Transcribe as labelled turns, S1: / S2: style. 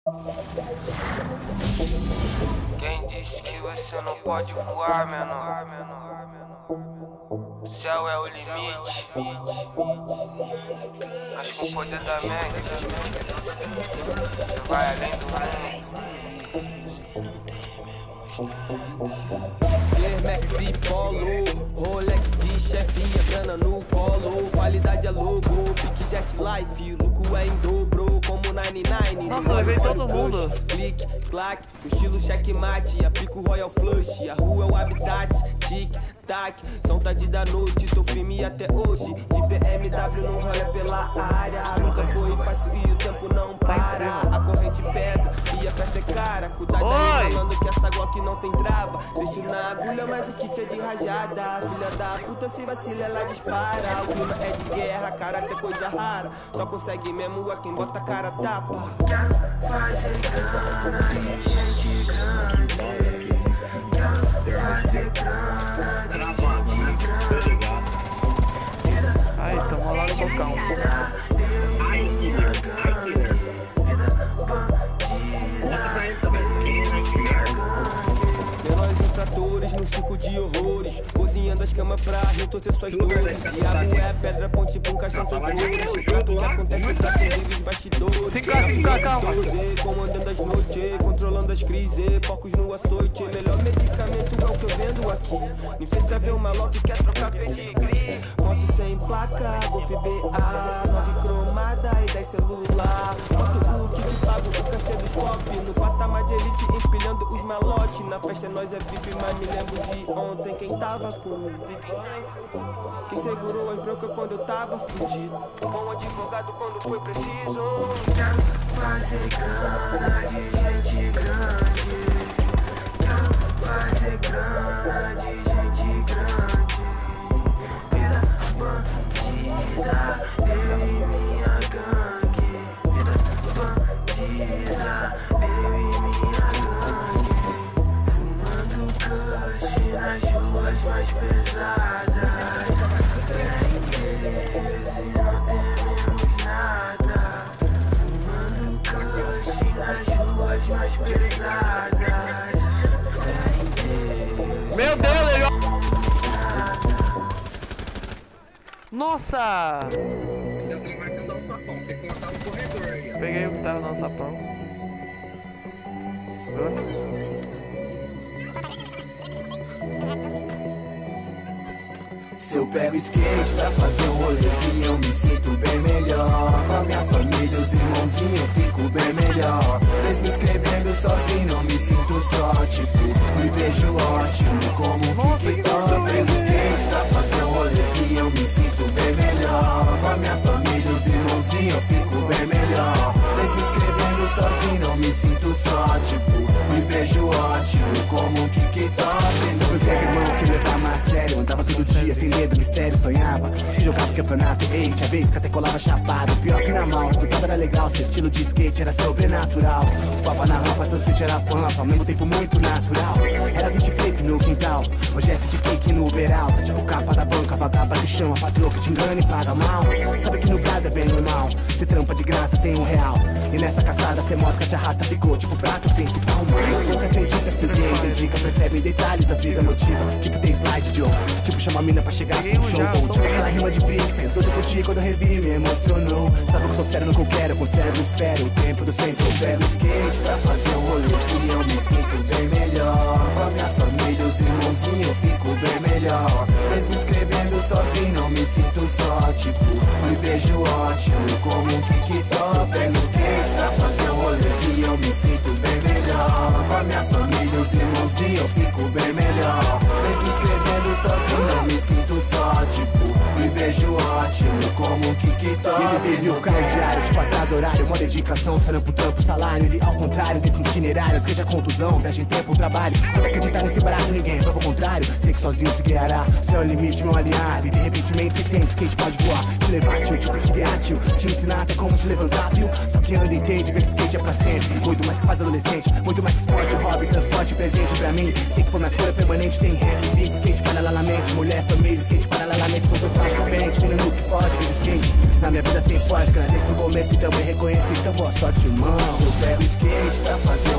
S1: Quem disse que você não pode voar, menor? O céu é o limite, mas com o poder da mente vai além do
S2: Max e Polo, Rolex de chefia, grana no colo, qualidade é logo, pique jet life, lucro é em dobro, como 99.
S3: Nossa, levei todo mundo.
S2: Clique, clack, o estilo checkmate, aplico Royal Flush, a rua é o habitat, tic, tac, som tarde da noite, tô firme até hoje, de BMW não rola pela área, nunca foi fácil e o tempo não para, a corrente pesa e a peça é cara, cuidado aí falando que essa Glock não tem trava, deixo na agulha mas o kit é de rajada, filha da puta se vacila ela dispara, o clima é de guerra, karatê coisa rara, só consegue mesmo a quem bota a cara tapa. Quero fazer grana de gente grande, quero fazer grana de gente grande.
S3: Ai, tamo lá no bocão.
S2: No circo de horrores, cozinhando as camas pra retorcer suas dores. Diabo é pedra, ponte pra um caixão sem flores. Tudo que acontece pra quem vive os bastidores.
S3: Calma.
S2: Comandando as noites, controlando as crises. Porcos no açoite, melhor medicamento é o que eu vendo aqui. Me fez pra ver uma lock que quer trocar pedigree. Moto sem placa, Golf BA, 9 cromada e 10 celular. Moto o kit pago, o cachê dos copos. No patamar de elite, empilhando os malotes. Na festa nós é VIP, mas me lembro de ontem quem tava comigo. Quem segurou as broncas quando eu tava fudido. Um bom advogado quando foi preciso. Quero fazer grana de gente grande. Quero fazer grana de gente grande. Vida bandida, eu e minha gangue. Vida bandida, eu e minha gangue. Fumando kush nas ruas mais pesadas. Fé em Deus e não tememos nada. Fumando kush nas ruas mais pesadas. Fé em Deus.
S3: Meu Deus, legal. Nossa! Peguei o que tava no sapão.
S4: Se eu pego skate pra fazer um rolezinho, eu me sinto bem melhor. Com a minha família, os irmãozinhos, eu fico bem melhor. Mesmo escrevendo sozinho, eu me sinto só, tipo, me vejo ótimo como TikTok. Pego skate pra fazer um rolezinho, eu me sinto bem melhor. Com a minha família, os irmãozinhos, eu fico bem melhor. Mesmo escrevendo sozinho, eu me sinto só, tipo, me vejo ótimo como TikTok. Eu tenho irmão que levava a sério, andava todo dia sem medo, mistério, sonhava. Se jogava o campeonato, ei, tinha vez que até colava chapado. Pior que na mão, o resultado era legal, seu estilo de skate era sobrenatural. Papa na rampa, seu switch era pampa, ao mesmo tempo muito natural. Era 20 flip no quintal, hoje é city cake no overall. Tá tipo capa da banca, vagaba que chama, patroa que te engana e paga mal. Sabe que no Brasil é bem normal, cê trampa de graça sem R$1. E nessa caçada cê mosca, te arrasta, ficou tipo prato principal. Mas quando acredita, se ninguém dedica, percebe em detalhes, a vida motiva. Tipo tem slide de ouro, tipo chama a mina pra chegar pro show. Tipo aquela rima de freak, pensou de curtir quando eu revi, me emocionou. Sabe que eu sou sério no que eu quero, com o cérebro espero o tempo do senso. Eu pego skate pra fazer um rolê, se eu me sinto bem melhor. Com a minha família, os irmãozinhos, eu fico bem melhor. Mesmo escrevendo sozinho, não me sinto só, tipo, me vejo ótimo como um TikTok. Pego skate pra fazer um rolê, se eu me sinto bem melhor. Com a minha família, os irmãozinhos, eu fico bem melhor. Mesmo escrevendo sozinho, não me sinto só, tipo, me vejo ótimo como um TikTok. Ele vive o caos diário, tipo atrás horário, uma dedicação, sonhando pro trampo, salário. Ele ao contrário contrário desse itinerário, seja contusão, viagem, tempo, trabalho. Até acreditar nesse barato, ninguém prova o contrário. Sei que sozinho se guiará, céu é o limite, meu aliado. E de repentemente cê sente, skate pode voar. Te levar, tio, tipo te guiar, tio. Te ensinar até como te levantar, viu? Só que anda e entende, vê que skate é pra sempre. Muito mais que faz adolescente, muito mais que esporte, hobby, transporte, presente pra mim. Sei que foi minha escolha permanente, tem rap, beat, skate paralelamente. Mulher, família, skate paralelamente. Quando eu passo pente, menino no que pode, vejo skate na minha vida sem pós, cara, nesse começo e também reconheço, então boa sorte, irmão. Eu pego skate pra fazer